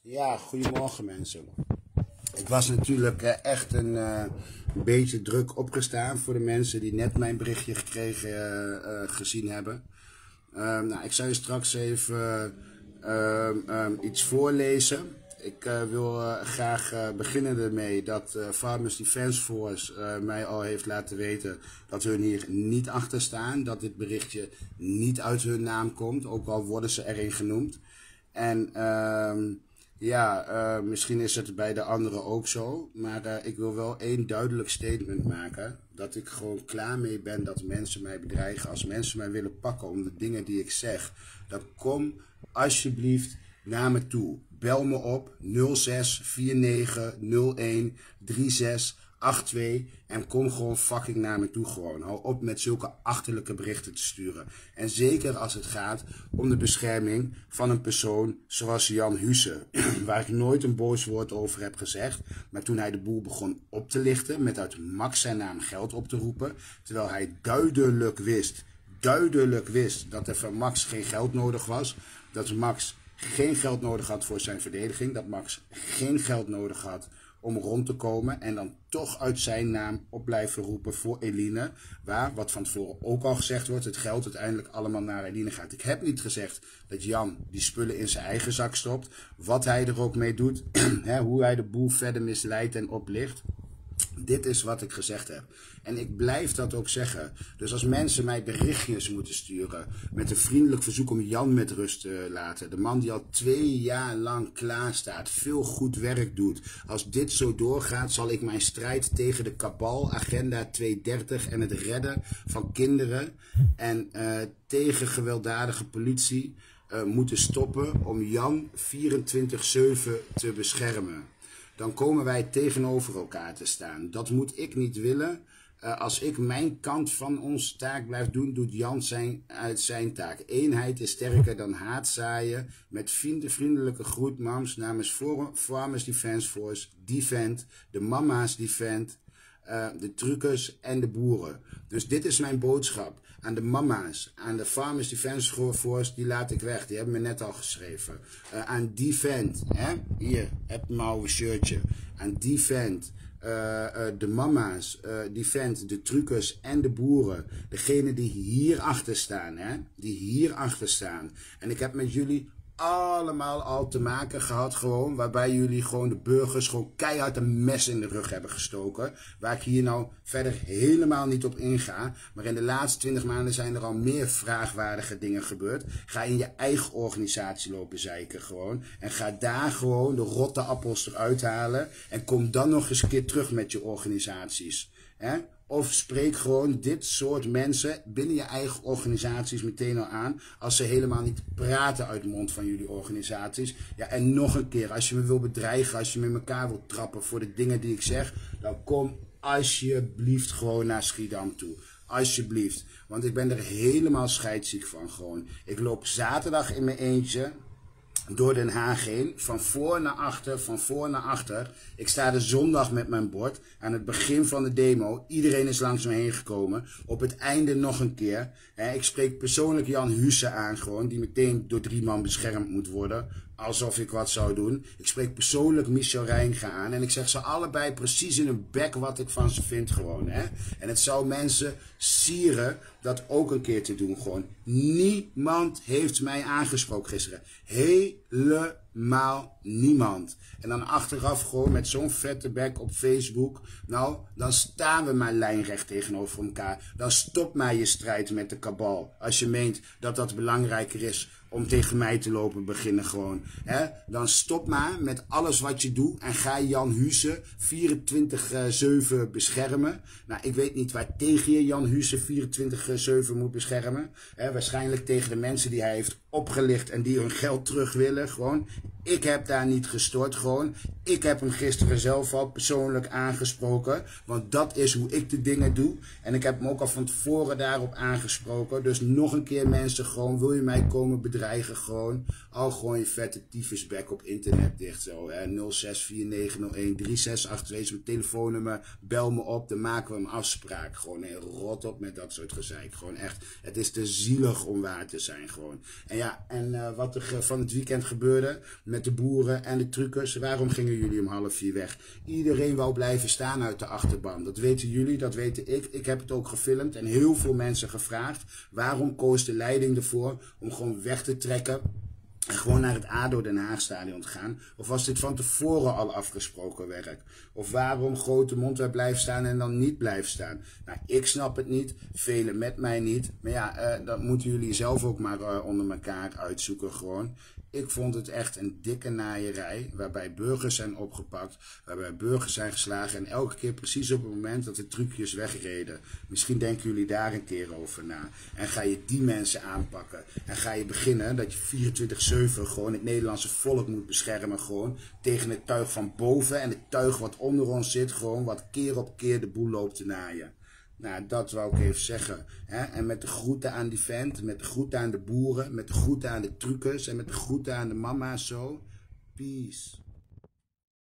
Ja, goedemorgen mensen. Ik was natuurlijk echt een beetje druk opgestaan voor de mensen die net mijn berichtje gezien hebben. Nou, ik zal je straks even iets voorlezen. Ik wil graag beginnen ermee dat Farmers Defence Force mij al heeft laten weten dat hun hier niet achter staan. Dat dit berichtje niet uit hun naam komt, ook al worden ze erin genoemd. En misschien is het bij de anderen ook zo. Maar ik wil wel één duidelijk statement maken. Dat ik gewoon klaar mee ben dat mensen mij bedreigen. Als mensen mij willen pakken om de dingen die ik zeg. Dan kom alsjeblieft naar me toe. Bel me op 06 49 01 36 82 en kom gewoon fucking naar me toe gewoon. Hou op met zulke achterlijke berichten te sturen. En zeker als het gaat om de bescherming van een persoon zoals Jan Husse. Waar ik nooit een boos woord over heb gezegd. Maar toen hij de boel begon op te lichten met uit Max zijn naam geld op te roepen. Terwijl hij duidelijk wist dat er van Max geen geld nodig was. Dat Max geen geld nodig had voor zijn verdediging. Dat Max geen geld nodig had om rond te komen en dan toch uit zijn naam op blijven roepen voor Eline. Waar, wat van tevoren ook al gezegd wordt, het geld uiteindelijk allemaal naar Eline gaat. Ik heb niet gezegd dat Jan die spullen in zijn eigen zak stopt. Wat hij er ook mee doet, hoe hij de boel verder misleidt en oplicht. Dit is wat ik gezegd heb. En ik blijf dat ook zeggen. Dus als mensen mij berichtjes moeten sturen met een vriendelijk verzoek om Jan met rust te laten. De man die al 2 jaar lang klaar staat, veel goed werk doet. Als dit zo doorgaat, zal ik mijn strijd tegen de kabal, agenda 230 en het redden van kinderen en tegen gewelddadige politie moeten stoppen om Jan 24/7 te beschermen. Dan komen wij tegenover elkaar te staan. Dat moet ik niet willen. Als ik mijn kant van onze taak blijf doen, doet Jan zijn taak. Eenheid is sterker dan haatzaaien. Met vriendelijke groet, mams, namens Farmers Defence Force, Defend, de mama's Defend, de truckers en de boeren. Dus dit is mijn boodschap aan de mama's, aan de Farmers Defence Force, die laat ik weg. Die hebben me net al geschreven. Aan Defend, hier, heb mijn oude shirtje. Aan Defend, de mama's, Defend, de truckers en de boeren. Degene die hierachter staan, die hierachter staan. En ik heb met jullie allemaal al te maken gehad gewoon, waarbij jullie gewoon de burgers gewoon keihard een mes in de rug hebben gestoken. Waar ik hier nou verder helemaal niet op inga. Maar in de laatste 20 maanden zijn er al meer vraagwaardige dingen gebeurd. Ga in je eigen organisatie lopen zeiken gewoon. En ga daar gewoon de rotte appels eruit halen. En kom dan nog eens een keer terug met je organisaties. Of spreek gewoon dit soort mensen binnen je eigen organisaties meteen al aan. Als ze helemaal niet praten uit de mond van jullie organisaties. Ja, en nog een keer, als je me wil bedreigen, als je me in elkaar wil trappen voor de dingen die ik zeg. Dan kom alsjeblieft gewoon naar Schiedam toe. Alsjeblieft. Want ik ben er helemaal scheidsziek van gewoon. Ik loop zaterdag in mijn eentje door Den Haag heen, van voor naar achter, van voor naar achter. Ik sta er zondag met mijn bord aan het begin van de demo. Iedereen is langs me heen gekomen. Op het einde nog een keer. Ik spreek persoonlijk Jan Husse aan gewoon, die meteen door 3 man beschermd moet worden. Alsof ik wat zou doen. Ik spreek persoonlijk Michel Reijnga aan. En ik zeg ze allebei precies in hun bek wat ik van ze vind gewoon. En het zou mensen sieren dat ook een keer te doen gewoon. Niemand heeft mij aangesproken gisteren. Helemaal niemand. En dan achteraf gewoon met zo'n vette bek op Facebook. Nou, dan staan we maar lijnrecht tegenover elkaar. Dan stop maar je strijd met de kabal. Als je meent dat dat belangrijker is om tegen mij te lopen beginnen gewoon. Dan stop maar met alles wat je doet en ga Jan Husse 24/7 beschermen. Nou, ik weet niet waar tegen je Jan Husse 24/7 moet beschermen. Waarschijnlijk tegen de mensen die hij heeft opgelicht en die hun geld terug willen gewoon. Ik heb daar niet gestort gewoon. Ik heb hem gisteren zelf al persoonlijk aangesproken. Want dat is hoe ik de dingen doe. En ik heb hem ook al van tevoren daarop aangesproken. Dus nog een keer mensen gewoon. Wil je mij komen bedreigen gewoon. Al gewoon je vette tyfusbek op internet dicht zo. 0649013682 is mijn telefoonnummer. Bel me op. Dan maken we een afspraak. Gewoon rot op met dat soort gezeik. Gewoon echt. Het is te zielig om waar te zijn gewoon. En ja, en wat er van het weekend gebeurde. met de boeren en de truckers. Waarom gingen jullie om 3:30 weg? Iedereen wou blijven staan uit de achterban. Dat weten jullie, dat weten ik. Ik heb het ook gefilmd en heel veel mensen gevraagd. Waarom koos de leiding ervoor om gewoon weg te trekken en gewoon naar het ADO Den Haag stadion te gaan? Of was dit van tevoren al afgesproken werk? Of waarom grote mond weer blijven staan en dan niet blijven staan? Nou, ik snap het niet. Velen met mij niet. Maar ja, dat moeten jullie zelf ook maar onder elkaar uitzoeken gewoon. Ik vond het echt een dikke naaierij, waarbij burgers zijn opgepakt, waarbij burgers zijn geslagen en elke keer precies op het moment dat de trucjes wegreden. Misschien denken jullie daar een keer over na. En ga je die mensen aanpakken. En ga je beginnen dat je 24/7 gewoon het Nederlandse volk moet beschermen gewoon tegen het tuig van boven en het tuig wat onder ons zit gewoon wat keer op keer de boel loopt te naaien. Nou, dat wou ik even zeggen. Hè? En met de groeten aan die vent, met de groeten aan de boeren, met de groeten aan de truckers en met de groeten aan de mama's zo. Peace.